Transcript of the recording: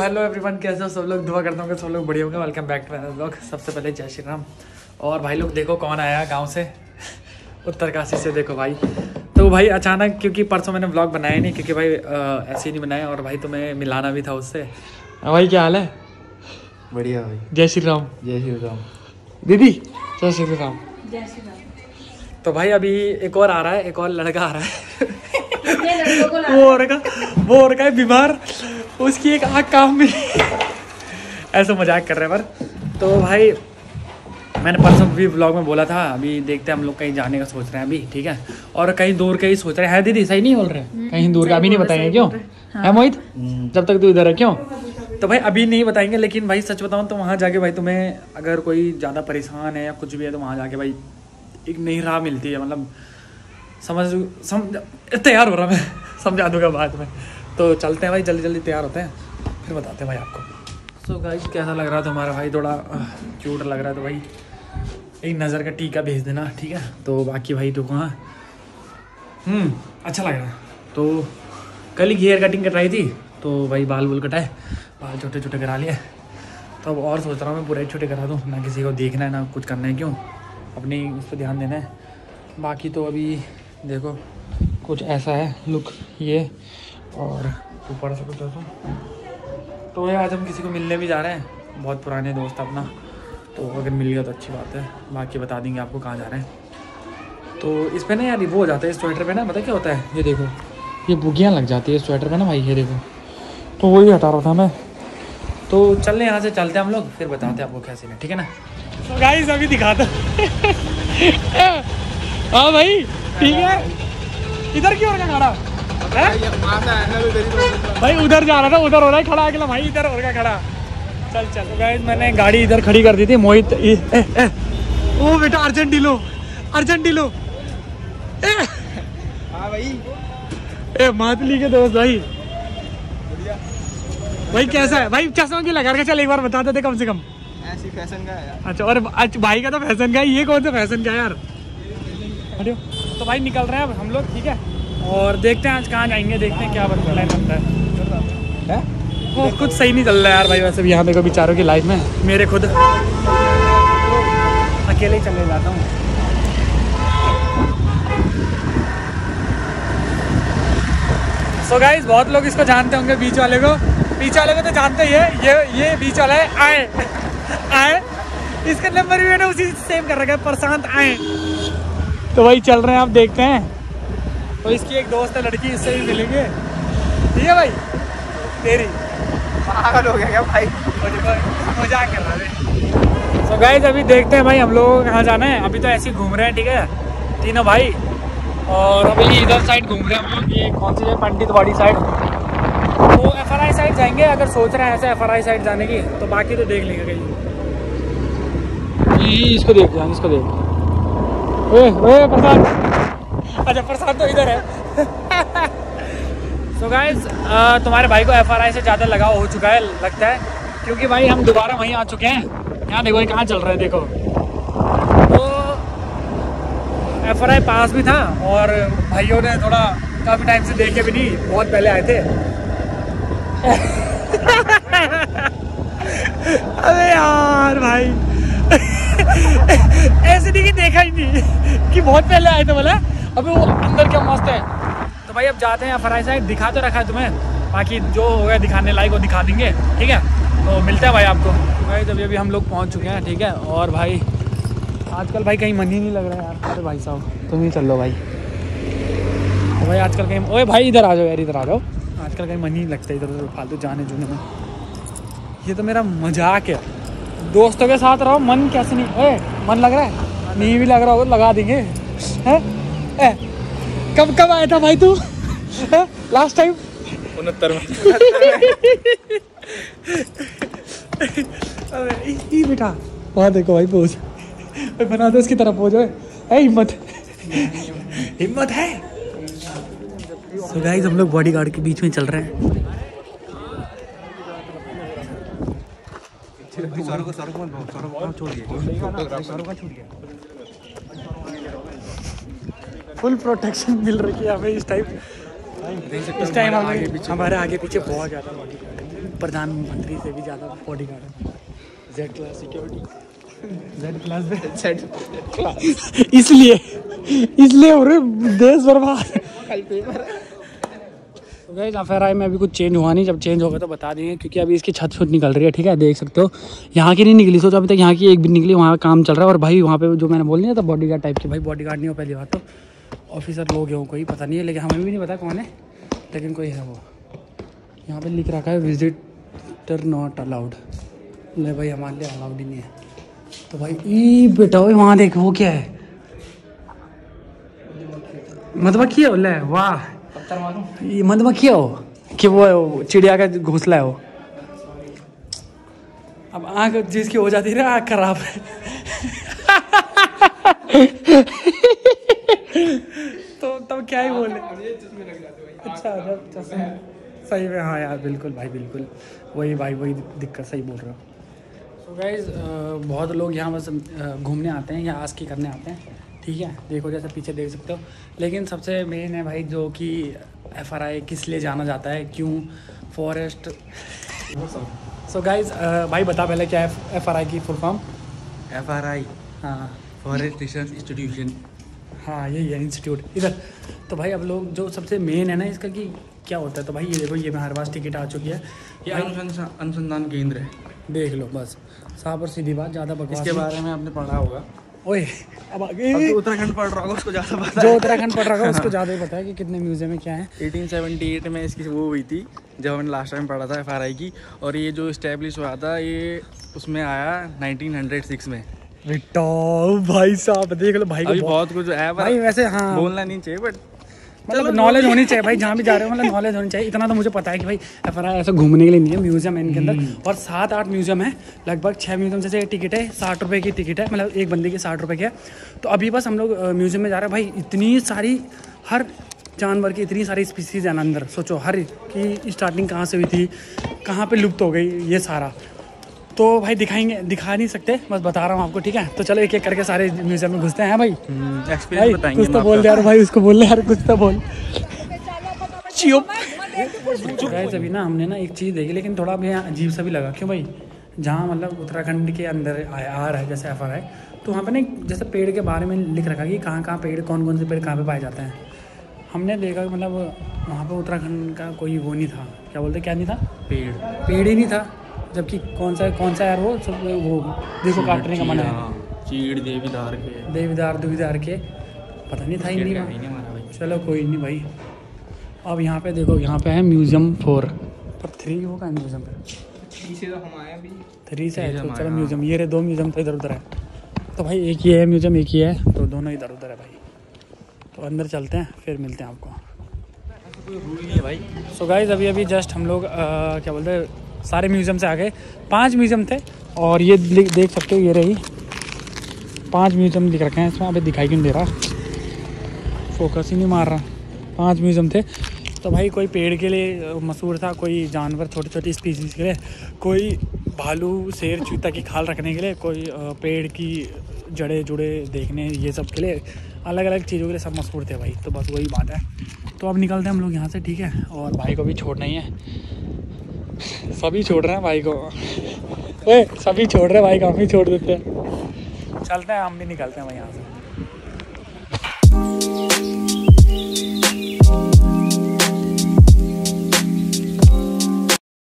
Hello everyone, कैसे हो सब लोग। दुआ करता हूँ कि सब लोग बढ़िया होंगे। Welcome back to another vlog. सबसे पहले जय श्री राम। और भाई लोग देखो कौन आया गांव से, उत्तरकाशी से। देखो भाई, तो भाई अचानक, क्योंकि परसों मैंने व्लॉग बनाया नहीं, क्योंकि भाई ऐसे ही नहीं बनाया। और भाई तुम्हें मिलाना भी था उससे। भाई क्या हाल है? बढ़िया भाई। जय श्री राम। जय श्री राम दीदी। जय श्री राम। जय श्री राम। तो भाई अभी एक और आ रहा है, एक और लड़का आ रहा है। वो हो रखा है बीमार, उसकी एक आँख काम में। ऐसा मजाक कर रहे हैं पर। तो भाई मैंने परसों भी व्लॉग में बोला था, अभी देखते हैं हम लोग कहीं जाने का सोच रहे हैं अभी, ठीक है। और कहीं दूर का ही सोच रहे हैं। दीदी सही नहीं बोल रहे? कहीं दूर का अभी नहीं बताएंगे, क्यों है मोहित? जब तक तू इधर है, क्यों? तो भाई अभी नहीं बताएंगे, लेकिन भाई सच बताऊं तो वहाँ जाके भाई तुम्हें अगर कोई ज़्यादा परेशान है या कुछ भी है, तो वहाँ जाके भाई एक नई राह मिलती है। मतलब समझ तैयार हो रहा मैं, समझा दूंगा बाद में। तो चलते हैं भाई, जल्दी जल्दी तैयार होते हैं, फिर बताते हैं भाई आपको। सो गाइस, कैसा लग रहा था हमारा भाई? थोड़ा क्यूट लग रहा है तो भाई एक नज़र का टीका भेज देना, ठीक है। तो बाकी भाई तो हाँ अच्छा लग रहा है। तो कल ही हेयर कटिंग कराई थी, तो भाई बाल वूल कटाए, बाल छोटे छोटे करा लिए। तो अब और सोच रहा हूँ मैं पूरे छोटे करा दूँ, ना किसी को देखना है ना कुछ करना है, क्यों अपनी उस पर ध्यान देना है। बाकी तो अभी देखो कुछ ऐसा है लुक ये, और ऊपर से कुछ ऐसा। तो ये आज हम किसी को मिलने भी जा रहे हैं, बहुत पुराने दोस्त अपना। तो अगर मिल गया तो अच्छी बात है, बाकी बता देंगे आपको कहाँ जा रहे हैं। तो इस पर ना यार वो हो जाता है, स्वेटर पे ना पता क्या होता है, ये देखो ये बुगियाँ लग जाती है स्वेटर पे ना भाई, ये देखो। तो वही हटा रहा था मैं। तो चलने यहाँ से चलते हैं हम लोग, फिर बताते हैं आपको कैसे है, ठीक है ना। तो गाइस अभी दिखाता। हाँ भाई ठीक है। इधर क्यों रखा खड़ा भाई? उधर जा रहा था, उधर हो रहा है खड़ा अगला भाई, इधर हो रहा खड़ा। चल चल। तो गाइस मैंने गाड़ी इधर खड़ी कर दी थी। मोहित ओ बेटा अर्जेंटिलो, अर्जेंटिलो। हाँ भाई। ए मातली के दोस्त भाई। भाई कैसा है भाई? चश्मा क्यों लगा के? चल एक बार बता देते कम से कम। ऐसी फैशन का है यार। अच्छा, और भाई का तो फैशन का है, ये कौन सा फैशन का है यार? तो भाई निकल रहे हैं अब हम लोग, ठीक है। और देखते हैं आज कहाँ जाएंगे, देखते हैं क्या प्लान बनता है। वो कुछ सही नहीं चल रहा है यार भाई। वैसे भी यहाँ देखो बेचारों की लाइफ में, मेरे खुद अकेले ही चले जाता हूँ। सो गाइस बहुत लोग इसको जानते होंगे, बीच वाले को। बीच वाले को तो जानते ही है, ये बीच वाला है आए आए। इसका नंबर भी मैंने उसी से सेव कर रखा है, प्रशांत आए। तो भाई चल रहे हैं, आप देखते हैं। तो इसकी एक दोस्त है लड़की, इससे भी मिलेंगे, ठीक है भाई। तेरी पागल हो गया क्या भाई? मजाक कर रहा है। तो गाइस अभी देखते हैं भाई हम लोगों को कहाँ जाना है। अभी तो ऐसे ही घूम रहे हैं, ठीक है, तीनों भाई। और अभी इधर साइड घूम रहे हैं हम लोग। ये कौन सी है? पंडितवाड़ी साइड। तो FRI साइड जाएंगे अगर सोच रहे हैं ऐसे FRI साइड जाने की। तो बाकी तो देख लेंगे कहीं। इसको देख जाएंगे, इसको देख। ओए प्रसाद। अच्छा प्रसाद तो इधर है। तो गाइस तुम्हारे भाई को FRI से ज़्यादा लगाव हो चुका है लगता है, क्योंकि भाई हम दोबारा वहीं आ चुके हैं। यहाँ देखो ये कहाँ चल रहा है, देखो। तो FRI पास भी था, और भाइयों ने थोड़ा काफ़ी टाइम से देखे भी नहीं, बहुत पहले आए थे। अरे यार भाई ऐसे नहीं कि देखा ही नहीं कि बहुत पहले आए थे बोला। अभी वो अंदर क्या मस्त है। तो भाई अब जाते हैं FRI साइड। दिखा तो रखा है तुम्हें, बाकी जो होगा दिखाने लायक वो दिखा देंगे, ठीक है। तो मिलते हैं भाई आपको। भाई जब अभी हम लोग पहुंच चुके हैं, ठीक है। और भाई आजकल भाई कहीं मन ही नहीं लग रहा है यार। अरे भाई साहब तुम ही चल लो भाई। तो भाई आजकल कहीं, ओए भाई इधर आ जाओ यार, इधर आ जाओ। आजकल कहीं मन ही नहीं लगता इधर उधर फालतू जाने जुने में। ये तो मेरा मजाक है, दोस्तों के साथ रहो, मन कैसे नहीं। ओए मन लग रहा है? नहीं भी लग रहा होगा लगा देंगे, हैं? कब कब आया था भाई तू लास्ट टाइम? 69 में। अरे बेटा वहाँ देखो भाई, पोज बना दो उसकी तरफ, पोज है। हिम्मत हिम्मत है। तो गाइस हम लोग बॉडीगार्ड के बीच में चल रहे हैं। फुल प्रोटेक्शन मिल रही है हमें इस टाइम। हमारे आगे पीछे बहुत ज़्यादा बॉडीगार्ड। प्रधानमंत्री से भी ज़्यादा बॉडीगार्ड है। Z class security, Z class पे इसलिए हो रहे देश बर्बाद। कल पेपर है। तो गाइस FRI में अभी कुछ चेंज हुआ नहीं, जब चेंज होगा तो बता देंगे, क्योंकि अभी इसकी छत निकल रही है। ठीक है, देख सकते हो यहाँ की नहीं निकली, सोचो अभी तक यहाँ की एक भी निकली, वहाँ काम चल रहा है। और भाई वहाँ पे जो मैंने बोल दिया था बॉडीगार्ड टाइप की, भाई बॉडीगार्ड नहीं हो पहली बात तो, ऑफिसर लोग हैं कोई पता नहीं है, लेकिन हमें भी नहीं पता कौन है, लेकिन कोई है वो। यहाँ पे लिख रखा है विजिटर नॉट अलाउड। नहीं भाई हमारे लिए अलाउड ही नहीं है। तो भाई ई बेटा वहाँ देख वो क्या है, मधुमक्खी है। ले वाह, पत्थर मारूं? ये मधुमक्खी हो कि वो चिड़िया का घोंसला है वो। अब आँख जिसकी हो जाती है ना, आँख खराब है। तो तब क्या ही बोले। अच्छा चश्मे सही में, हाँ यार बिल्कुल भाई बिल्कुल, वही भाई वही दिक्कत, सही बोल रहे हो। सो गाइज बहुत लोग यहाँ बस घूमने आते हैं या आस्की करने आते हैं। ठीक है, देखो जैसे पीछे देख सकते हो, लेकिन सबसे मेन है भाई जो कि FRI किस लिए जाना जाता है, क्यों फॉरेस्ट। सो गाइज भाई बता पहले क्या है FRI की फुल फॉर्म। FRI हाँ फॉरेस्ट रिसर्च इंस्टीट्यूशन। हाँ यही है इंस्टीट्यूट इधर। तो भाई अब लोग जो सबसे मेन है ना इसका कि क्या होता है, तो भाई ये देखो ये हमारे पास टिकट आ चुकी है, ये अनुसंधान केंद्र है। देख लो बस, साफ और सीधी बात, ज़्यादा बकवास इसके नहीं। बारे में आपने पढ़ा होगा। ओए अब आगे, अब तो उत्तराखंड पढ़ रहा होगा उसको ज़्यादा पता जो है। उत्तराखंड पढ़ रहा है उसको ज़्यादा ही पता है कि कितने म्यूजियम में क्या है। 1878 में इसकी वो हुई थी, जब हमने लास्ट टाइम पढ़ा था FRI की, और ये जो इस्टेब्लिश हुआ था ये उसमें आया 1906 में। बेटा भाई साहब देख लो भाई को अभी बहुत कुछ है भाई वैसे हाँ बोलना नहीं चाहिए, बट मतलब नॉलेज होनी चाहिए भाई, जहाँ भी जा रहे हो मतलब नॉलेज होनी चाहिए। इतना तो मुझे पता है कि भाई FRI ऐसा घूमने के लिए नहीं है, म्यूजियम है इनके अंदर, और 7-8 म्यूजियम है, लगभग 6 म्यूजियम से टिकट है, 60 रुपये की टिकट है, मतलब एक बंदे की 60 रुपये की है। तो अभी बस हम लोग म्यूजियम में जा रहे हैं भाई, इतनी सारी हर जानवर की इतनी सारी स्पीसीज है ना अंदर, सोचो हर की स्टार्टिंग कहाँ से हुई थी, कहाँ पर लुप्त हो गई, ये सारा तो भाई दिखा नहीं सकते, बस बता रहा हूँ आपको। ठीक है, तो चलो एक एक करके सारे म्यूजियम में घुसते हैं भाई। एक्सपीरियंस बताएंगे। कुछ तो बोल यार भाई, उसको बोल यार कुछ तो बोल। गाइस अभी ना हमने ना एक चीज़ देखी, लेकिन थोड़ा अब यहाँ अजीब सा भी लगा। क्यों भाई, जहाँ मतलब उत्तराखंड के अंदर आ रहा है जैसे FRI, तो वहाँ पे ना जैसे पेड़ के बारे में लिख रखा कि कहाँ कहाँ पेड़, कौन कौन से पेड़ कहाँ पे पाए जाते हैं। हमने देखा मतलब वहाँ पे उत्तराखंड का कोई वो नहीं था, क्या बोलते क्या नहीं था, पेड़ ही नहीं था, जबकि कौन सा यार वो सब वो देखो काटने का मना है, चीड़ देवदार दुविदार के पता नहीं था हिंदी में। चलो कोई नहीं भाई। अब यहाँ पे देखो, यहाँ पे है म्यूजियम 4 पर 3 होगा म्यूजियम पे, 3 से है तो चलो म्यूजियम, ये रहे 2 म्यूजियम तो इधर उधर है। तो भाई एक ये है म्यूजियम, एक ये है, तो दोनों इधर उधर है भाई। तो अंदर चलते हैं फिर मिलते हैं आपको। रूल नहीं है भाई। सो गाइस अभी जस्ट हम लोग क्या बोलते हैं सारे म्यूजियम से आ गए। 5 म्यूजियम थे और ये देख सकते हो, ये रही 5 म्यूजियम लिख रखे हैं इसमें। अभी दिखाई क्यों दे रहा, फोकस ही नहीं मार रहा। 5 म्यूजियम थे। तो भाई कोई पेड़ के लिए मशहूर था, कोई जानवर छोटी छोटी स्पीसीज़ के लिए, कोई भालू शेर चीता की खाल रखने के लिए, कोई पेड़ की जड़े जुड़े देखने, ये सब के लिए अलग अलग चीज़ों के लिए सब मशहूर थे भाई। तो बस वही बात है। तो अब निकलते हैं हम लोग यहाँ से, ठीक है, और भाई को भी छोड़ना ही है। सभी छोड़ रहे हैं भाई को, ओए सभी छोड़ रहे हैं भाई को, हम ही छोड़ देते हैं। चलते हैं, हम भी निकलते हैं भाई यहाँ से।